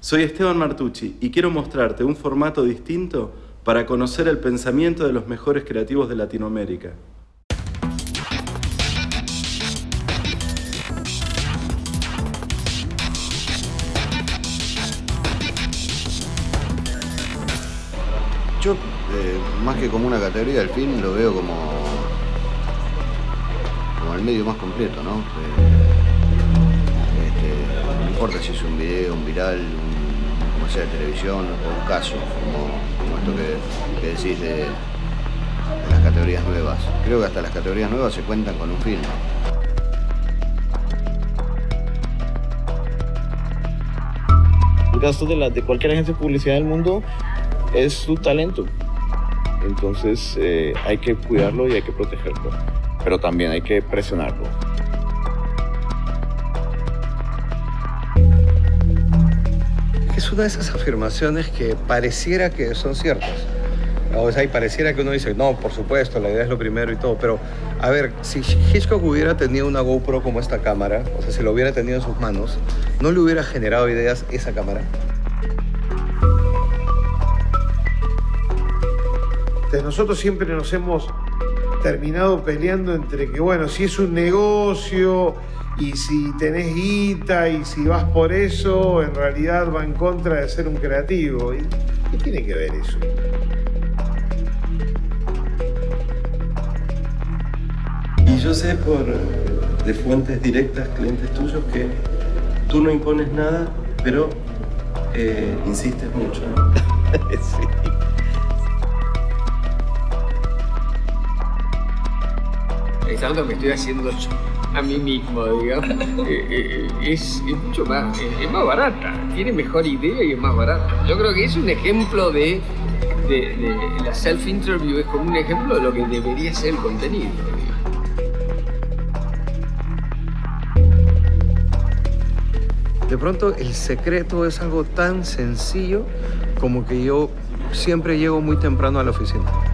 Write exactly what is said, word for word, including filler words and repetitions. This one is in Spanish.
Soy Esteban Martucci y quiero mostrarte un formato distinto para conocer el pensamiento de los mejores creativos de Latinoamérica. Yo, eh, más que como una categoría del film, lo veo como, como el medio más completo, ¿no? Eh, este, no importa si es un video, un viral, un, como sea, televisión o un caso, como, como esto que, que decís de, de las categorías nuevas. Creo que hasta las categorías nuevas se cuentan con un film. El gasto de, la, de cualquier agencia de publicidad del mundo es su talento. Entonces eh, hay que cuidarlo y hay que protegerlo, pero también hay que presionarlo. Es una de esas afirmaciones que pareciera que son ciertas. O sea, y pareciera que uno dice, no, por supuesto, la idea es lo primero y todo, pero a ver, si Hitchcock hubiera tenido una GoPro como esta cámara, o sea, si lo hubiera tenido en sus manos, ¿no le hubiera generado ideas esa cámara? Nosotros siempre nos hemos terminado peleando entre que, bueno, si es un negocio y si tenés guita y si vas por eso, en realidad va en contra de ser un creativo. ¿Y qué tiene que ver eso? Y yo sé por de fuentes directas, clientes tuyos, que tú no impones nada, pero eh, insistes mucho, ¿no? Sí. Pensando que estoy haciendo yo a mí mismo, digamos, eh, eh, es, es mucho más, es, es más barata, tiene mejor idea y es más barata. Yo creo que es un ejemplo de, de, de la self-interview, es como un ejemplo de lo que debería ser el contenido. De pronto el secreto es algo tan sencillo como que yo siempre llego muy temprano a la oficina.